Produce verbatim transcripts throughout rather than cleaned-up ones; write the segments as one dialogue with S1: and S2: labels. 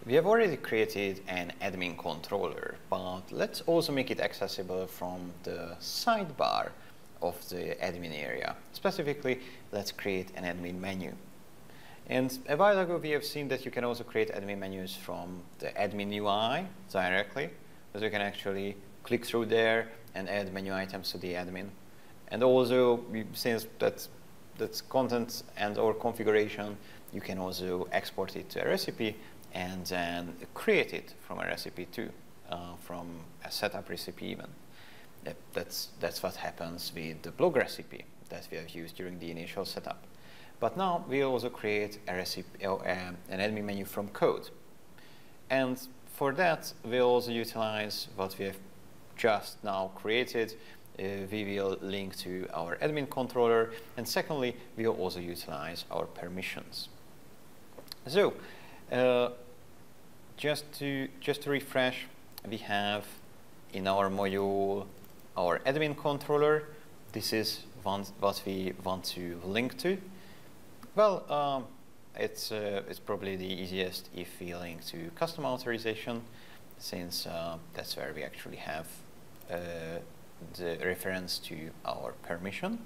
S1: we have already created an admin controller, but let's also make it accessible from the sidebar of the admin area. Specifically, let's create an admin menu. And a while ago, we have seen that you can also create admin menus from the admin U I directly, so you can actually click through there and add menu items to the admin. And also, since that's, that's content and or configuration, you can also export it to a recipe and then create it from a recipe too, uh, from a setup recipe even. That, that's, that's what happens with the blog recipe that we have used during the initial setup. But now we also create a recipe, uh, an admin menu from code. And for that, we'll also utilize what we have just now created. Uh, we will link to our admin controller. And secondly, we'll also utilize our permissions. So, uh, just to, just to refresh, we have in our module our admin controller. This is one, what we want to link to. Well, um, it's, uh, it's probably the easiest if we link to custom authorization, since uh, that's where we actually have uh, the reference to our permission.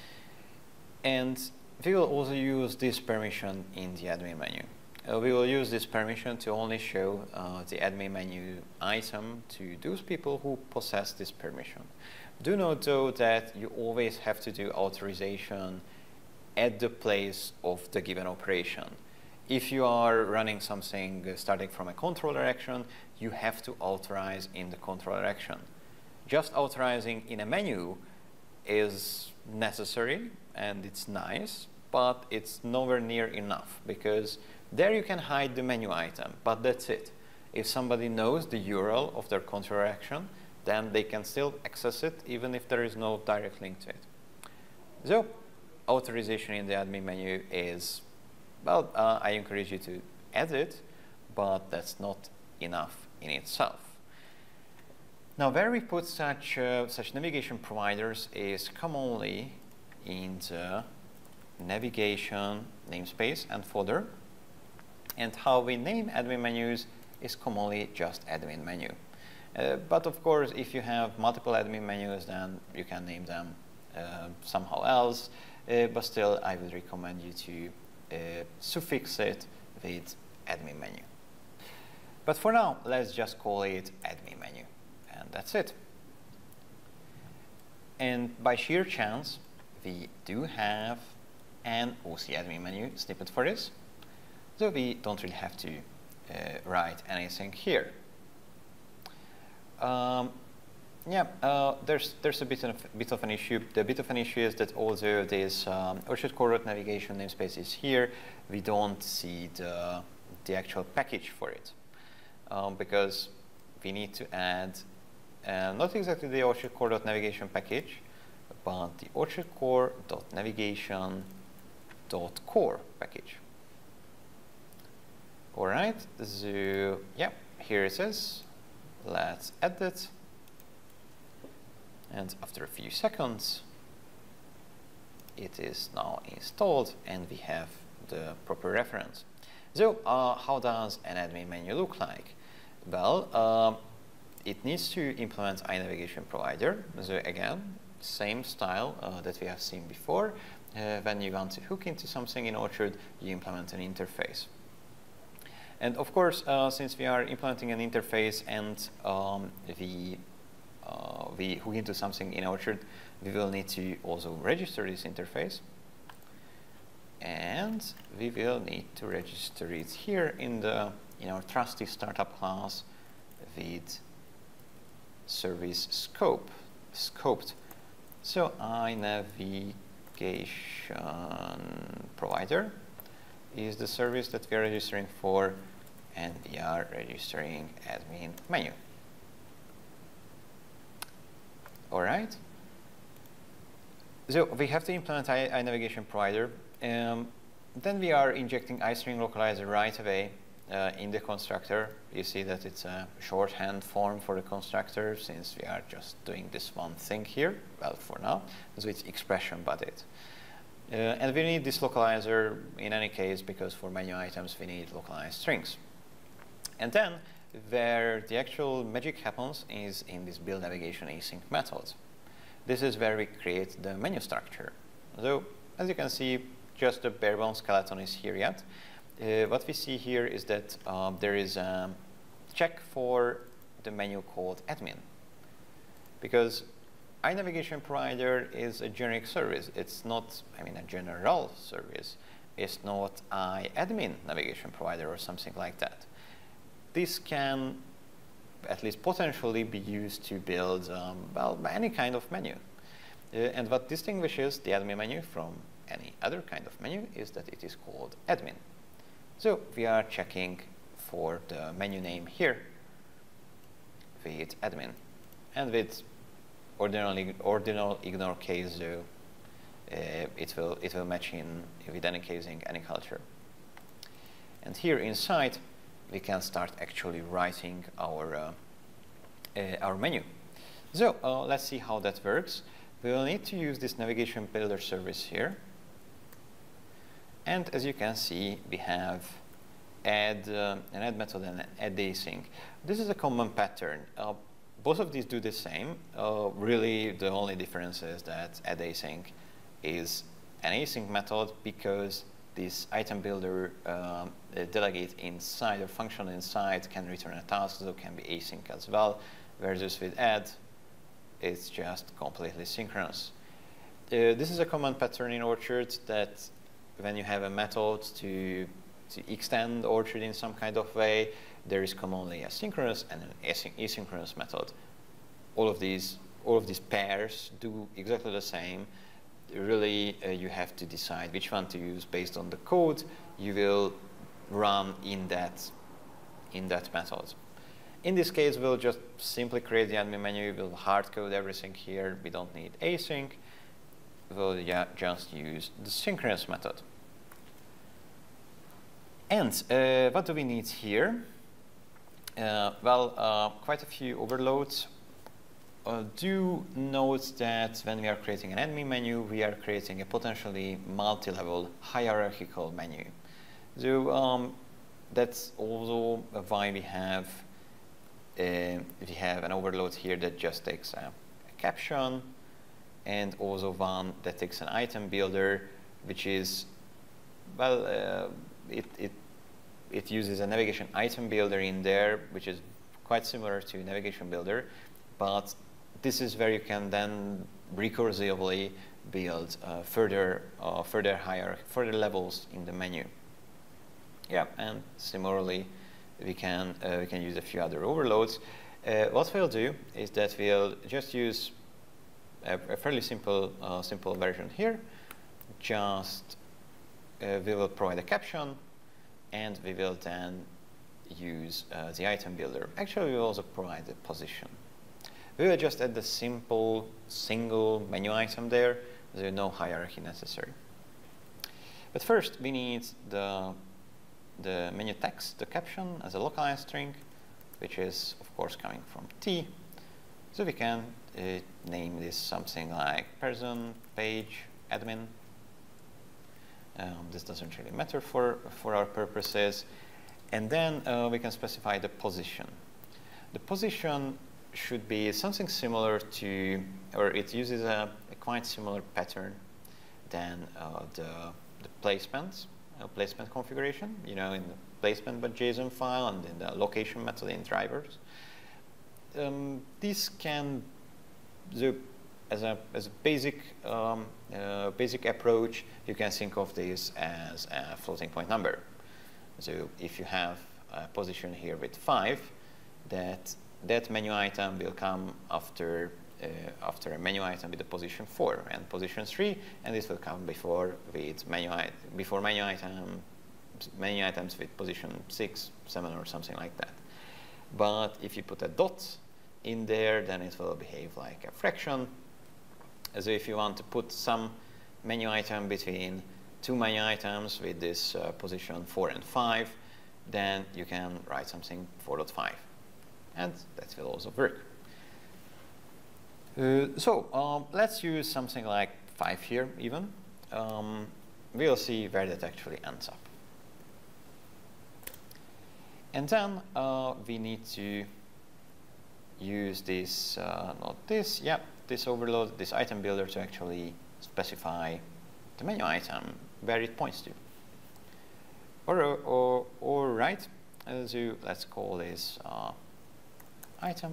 S1: And we will also use this permission in the admin menu. Uh, we will use this permission to only show uh, the admin menu item to those people who possess this permission. Do note though that you always have to do authorization at the place of the given operation. If you are running something uh, starting from a controller action, you have to authorize in the controller action. Just authorizing in a menu is necessary and it's nice, but it's nowhere near enough, because there you can hide the menu item, but that's it. If somebody knows the U R L of their controller action, then they can still access it even if there is no direct link to it. So, authorization in the admin menu is, well, uh, I encourage you to add it, but that's not enough in itself. Now, where we put such, uh, such navigation providers is commonly in the navigation namespace and folder. And how we name admin menus is commonly just admin menu. Uh, but of course, if you have multiple admin menus, then you can name them uh, somehow else. Uh, but still, I would recommend you to uh, suffix it with admin menu. But for now, let's just call it admin menu. And that's it. And by sheer chance, we do have an O C admin menu snippet for this. So we don't really have to uh, write anything here. Um, yeah, uh, there's there's a bit of bit of an issue. The bit of an issue is that although this um, Orchard Core navigation namespace is here, we don't see the the actual package for it, um, because we need to add uh, not exactly the Orchard Core navigation package, but the Orchard Core navigation core package. All right, so yeah, here it is. Let's add it. And after a few seconds, it is now installed and we have the proper reference. So uh, how does an admin menu look like? Well, uh, it needs to implement INavigationProvider. So again, same style uh, that we have seen before. Uh, when you want to hook into something in Orchard, you implement an interface. And of course, uh, since we are implementing an interface and um, we, uh, we hook into something in Orchard, we will need to also register this interface. And we will need to register it here in, the, in our trusty startup class with service scope, scoped. So INavigationProvider is the service that we are registering for, and we are registering admin menu. All right. So we have to implement INavigationProvider. Um, then we are injecting iString localizer right away uh, in the constructor. You see that it's a shorthand form for the constructor, since we are just doing this one thing here. Well, for now, so it's expression but it. Uh, and we need this localizer in any case, because for menu items we need localized strings. And then where the actual magic happens is in this BuildNavigationAsync method. This is where we create the menu structure. So as you can see, just the bare bones skeleton is here yet. Uh, what we see here is that uh, there is a check for the menu called admin. Because INavigationProvider is a generic service. It's not, I mean, a general service. It's not iAdmin navigation provider or something like that. This can at least potentially be used to build, um, well, any kind of menu. Uh, and what distinguishes the admin menu from any other kind of menu is that it is called admin. So we are checking for the menu name here with admin. And with ordinal, ordinal ignore case, though, uh, it will it will match in with any casing, any culture. And here inside, we can start actually writing our uh, uh, our menu. So uh, let's see how that works. We will need to use this navigation builder service here. And as you can see, we have add uh, an add method and an add async. This is a common pattern. Uh, both of these do the same. Uh, really, the only difference is that add async is an async method because this item builder uh, delegate inside or function inside can return a task, so can be async as well. Versus with add, it's just completely synchronous. Uh, this is a common pattern in Orchard that when you have a method to, to extend Orchard in some kind of way, there is commonly a synchronous and an async asynchronous method. All of these, all of these pairs do exactly the same. Really, uh, you have to decide which one to use based on the code you will run in that in that method. In this case, we'll just simply create the admin menu. We'll hard code everything here. We don't need async. We'll yeah, just use the synchronous method. And uh, what do we need here? Uh, well, uh, quite a few overloads. Uh, do note that when we are creating an admin menu, we are creating a potentially multi-level hierarchical menu. So um, that's also why we have uh, we have an overload here that just takes a, a caption, and also one that takes an item builder, which is well, uh, it it it uses a navigation item builder in there, which is quite similar to navigation builder, but this is where you can then recursively build uh, further, uh, further higher, further levels in the menu. Yeah, and similarly, we can uh, we can use a few other overloads. Uh, what we'll do is that we'll just use a, a fairly simple uh, simple version here. Just uh, we will provide a caption, and we will then use uh, the item builder. Actually, we will also provide a position. We will just add the simple single menu item there. There's no hierarchy necessary. But first, we need the, the menu text, the caption, as a localized string, which is, of course, coming from T. So we can uh, name this something like person, page, admin. Um, this doesn't really matter for, for our purposes. And then uh, we can specify the position. The position should be something similar to, or it uses a, a quite similar pattern than uh, the, the placement, uh, placement configuration, you know, in the placement.json file and in the location method in drivers. Um, this can, the, as a as a basic um, uh, basic approach, you can think of this as a floating point number. So if you have a position here with five, that that menu item will come after uh, after a menu item with the position four and position three, and this will come before with menu before menu item menu items with position six, seven, or something like that. But if you put a dot in there, then it will behave like a fraction. So if you want to put some menu item between two menu items with this uh, position four and five, then you can write something four point five. And that will also work. Uh, so um, let's use something like five here even. Um, we'll see where that actually ends up. And then uh, we need to use this, uh, not this, yeah, this overload, this item builder to actually specify the menu item where it points to. Or, or, or right, so let's call this uh, item.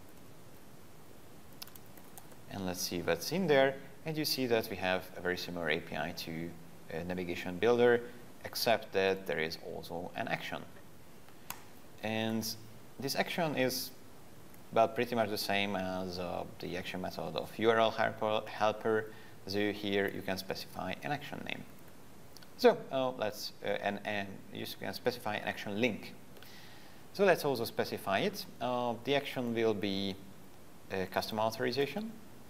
S1: And let's see what's in there. And you see that we have a very similar A P I to a navigation builder, except that there is also an action. And this action is, well, pretty much the same as uh, the action method of U R L helper, helper. So here you can specify an action name. So uh, let's, uh, and, and you can specify an action link. So let's also specify it. Uh, the action will be a custom authorization.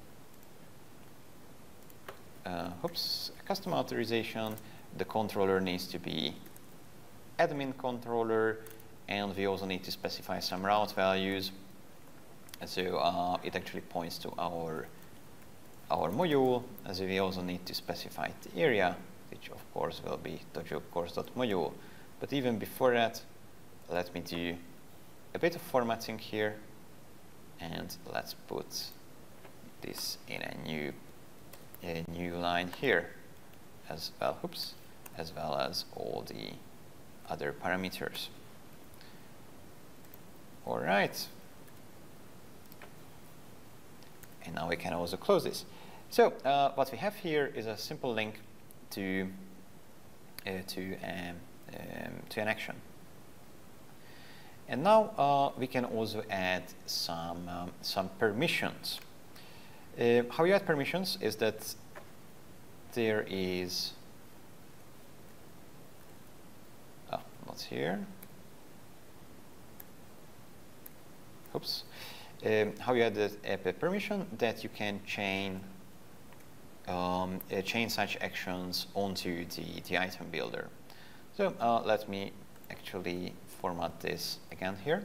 S1: Uh, oops, custom authorization. The controller needs to be admin controller, and we also need to specify some route values. And so uh, it actually points to our our module. As we also need to specify the area, which of course will be Dojo Course.module. But even before that, let me do a bit of formatting here, and let's put this in a new a new line here as well. Oops, as well as all the other parameters. All right. And now we can also close this. So uh, what we have here is a simple link to uh, to um, um, to an action. And now uh, we can also add some um, some permissions. Uh, how you add permissions is that there is oh, not here. Oops. Um, how you add a, a permission that you can chain um, uh, chain such actions onto the, the item builder. So uh, let me actually format this again here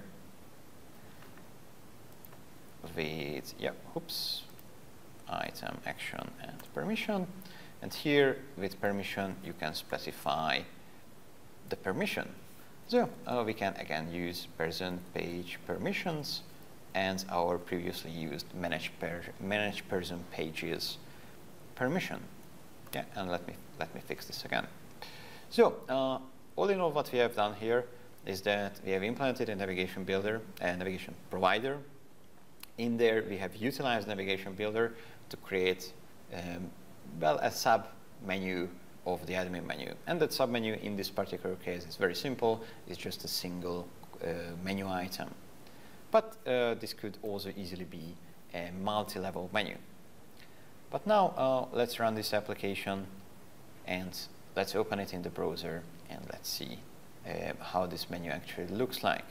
S1: with, yeah, oops, item, action, and permission. And here with permission you can specify the permission. So uh, we can again use person page permissions and our previously used manage, per manage person pages permission. Yeah, and let me let me fix this again. So uh, all in all, what we have done here is that we have implemented a navigation builder, a navigation provider. In there, we have utilized navigation builder to create um, well a sub menu of the admin menu, and that sub menu in this particular case is very simple. It's just a single uh, menu item. But uh, this could also easily be a multi-level menu. But now uh, let's run this application and let's open it in the browser and let's see uh, how this menu actually looks like.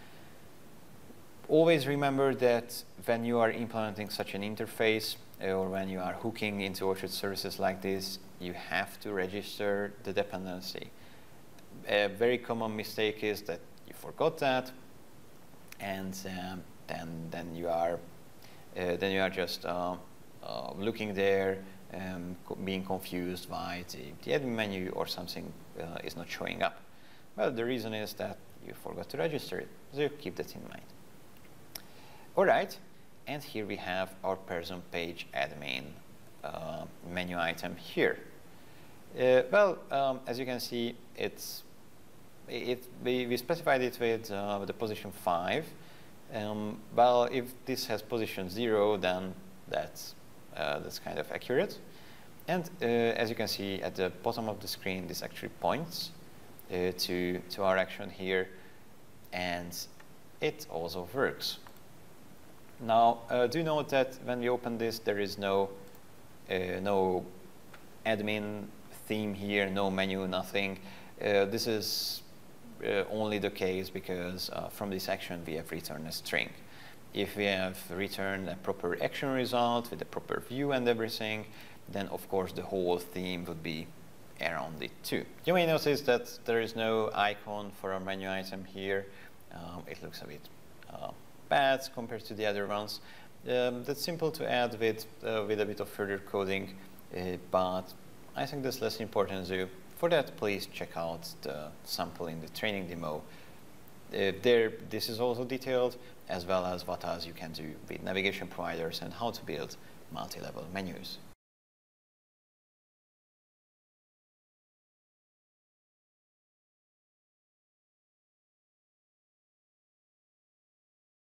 S1: Always remember that when you are implementing such an interface uh, or when you are hooking into Orchard services like this, you have to register the dependency. A very common mistake is that you forgot that, and um, then then you are uh, then you are just uh, uh, looking there, um, co being confused why the, the admin menu or something uh, is not showing up. Well, the reason is that you forgot to register it, so keep that in mind. All right, and here we have our person page admin uh, menu item here. Uh, well, um, as you can see, it's It, we, we specified it with, uh, with the position five. Um, well, if this has position zero, then that's, uh, that's kind of accurate. And uh, as you can see at the bottom of the screen, this actually points uh, to, to our action here, and it also works. Now, uh, do note that when we open this, there is no, uh, no admin theme here, no menu, nothing. Uh, this is Uh, only the case because uh, from this action we have returned a string. If we have returned a proper action result with a proper view and everything, then of course the whole theme would be around it too. You may notice that there is no icon for our menu item here. Um, it looks a bit uh, bad compared to the other ones. Um, that's simple to add with, uh, with a bit of further coding, uh, but I think that's less important. So for that, please check out the sample in the training demo Uh, there, this is also detailed, as well as what else you can do with navigation providers and how to build multi-level menus.